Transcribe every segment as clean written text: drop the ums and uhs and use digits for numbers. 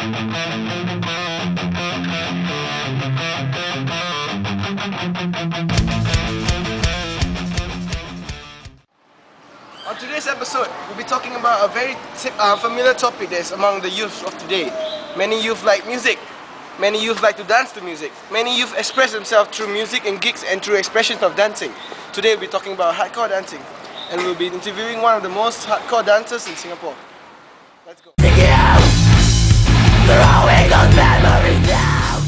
On today's episode, we'll be talking about a very familiar topic that's among the youth of today. Many youth like music. Many youth like to dance to music. Many youth express themselves through music and gigs and through expressions of dancing. Today we'll be talking about hardcore dancing. And we'll be interviewing one of the most hardcore dancers in Singapore. Let's go. Throwing those memories down.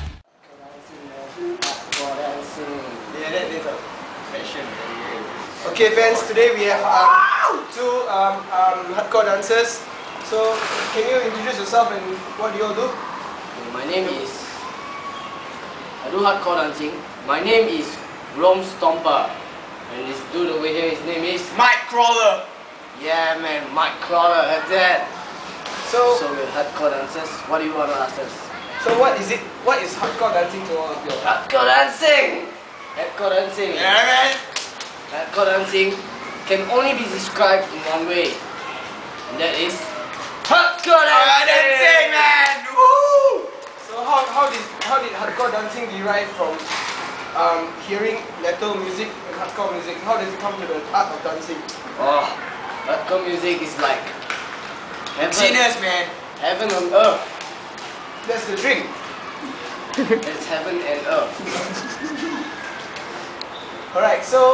Yeah, that is a fashion. Okay fans, today we have two hardcore dancers. So, can you introduce yourself and what do you all do? My name is... I do hardcore dancing. My name is Stomper. And this dude over here, his name is... Mike Crawler! Yeah man, Mike Crawler, that's that. So we're hardcore dancers. What do you want to ask us? So what is it? What is hardcore dancing to all of you? Hardcore dancing! Hardcore dancing. Yeah man! Hardcore dancing can only be described in one way. And that is... hardcore dancing! Man! Woo! So how did hardcore dancing derive from hearing metal music and hardcore music? How does it come to the art of dancing? Oh, hardcore music is like heaven. Genius, man! Heaven on earth. That's the drink. It's heaven and earth. Alright, so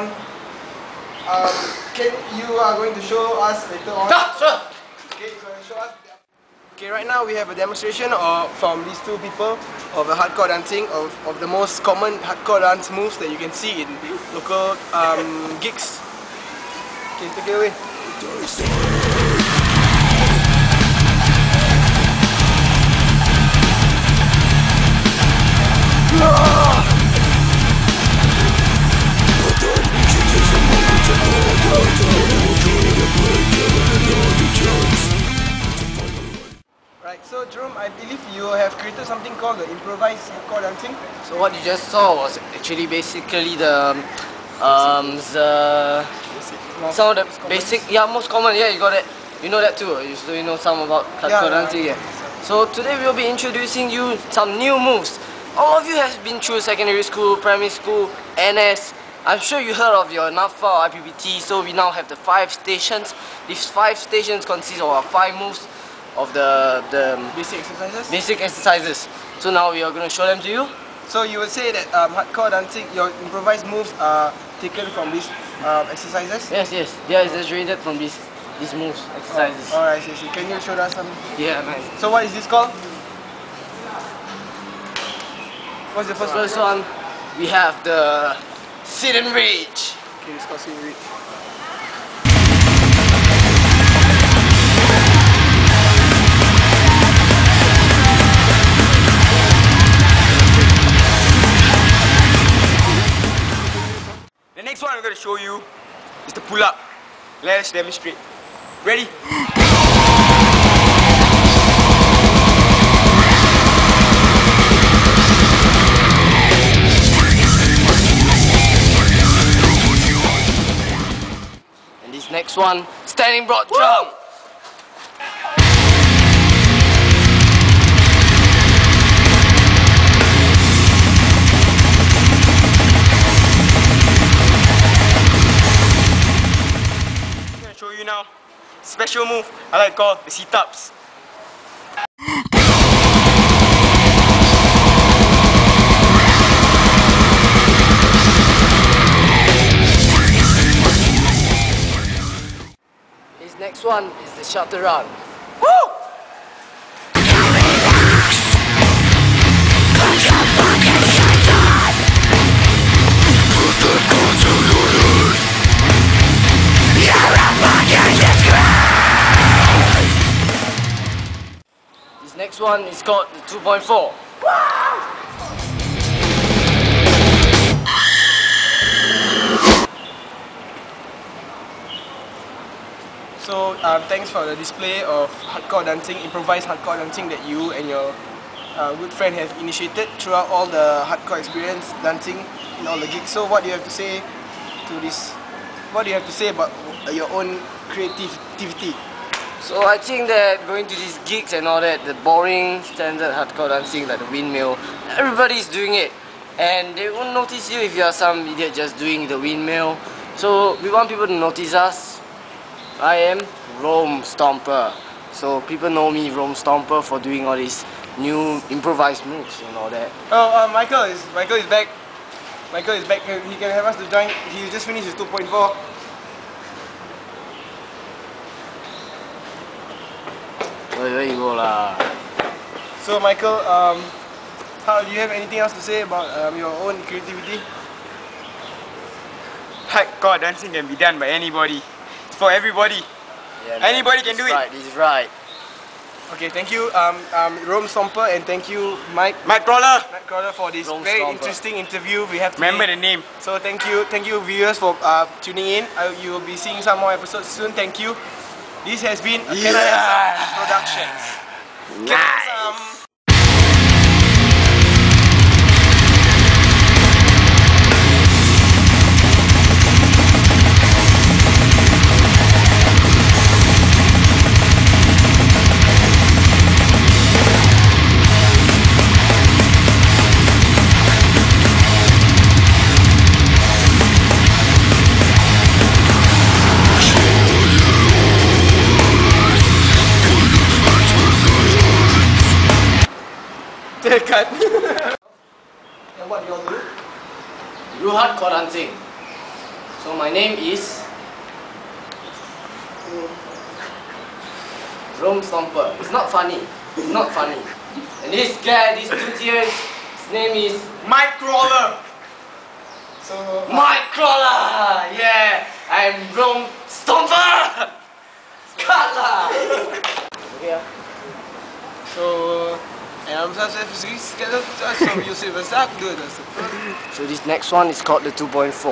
you are going to show us later on. Sure. Okay, you're going to show us. Okay, right now we have a demonstration from these two people of the hardcore dancing, of the most common hardcore dance moves that you can see in local gigs. Okay, take it away. Right, so Jerome, I believe you have created something called the Improvised Hardcore Dancing. So what you just saw was actually basically the some of the basic, most common. Yeah, you got it. You know that too. You know some about hardcore dancing. Yeah. So today we'll be introducing you some new moves. All of you have been through secondary school, primary school, NS. I'm sure you heard of your NAFA or IPPT. So we now have the 5 stations. These 5 stations consist of our 5 moves of the Basic exercises? Basic exercises. So now we are going to show them to you. So you would say that hardcore dancing, your improvised moves are taken from these exercises? Yes, they are exaggerated from these moves, exercises. Oh, alright, see. Can you show us some? Yeah, man. So what is this called? What's the first one? We have the sit and reach. Okay, it's called sit and reach. The next one I'm going to show you is the pull-up. Let's demonstrate. Ready? This next one, standing broad jump. I'm going to show you now special move I like to call the sit-ups. Next one is the shutter run. Woo! This next one is called the 2.4. So thanks for the display of hardcore dancing, improvised hardcore dancing that you and your good friend have initiated throughout all the hardcore experience dancing in all the gigs. So what do you have to say to this? What do you have to say about your own creativity? So I think that going to these gigs and all that, the boring standard hardcore dancing like the windmill, everybody's doing it. And they won't notice you if you are some idiot just doing the windmill. So we want people to notice us. I am Rome Stomper. So people know me, Rome Stomper, for doing all these new improvised moves and all that. Oh, Michael is back. Michael is back. He can have us to join. He just finished his 2.4. Where you go lah? So Michael, do you have anything else to say about your own creativity? Hardcore dancing can be done by anybody. It's for everybody. Yeah, anybody can do it. This is right. Okay, thank you, Rome Stomper, and thank you, Mike Crawler. For this Rome very Stomper. interesting interview we have today. Remember the name. So thank you viewers for tuning in. You will be seeing some more episodes soon. Thank you. This has been a CanIHaveSome Productions. CanIHaveSome. Cut. And what do you all do? Do hardcore dancing. So my name is Rome Stomper. It's not funny. It's not funny. And this guy, these 2 tears, his name is Mike Crawler. So Mike Crawler. Yeah, I'm Rome Stomper. Cut lah. Okay. So So this next one is called the 2.4.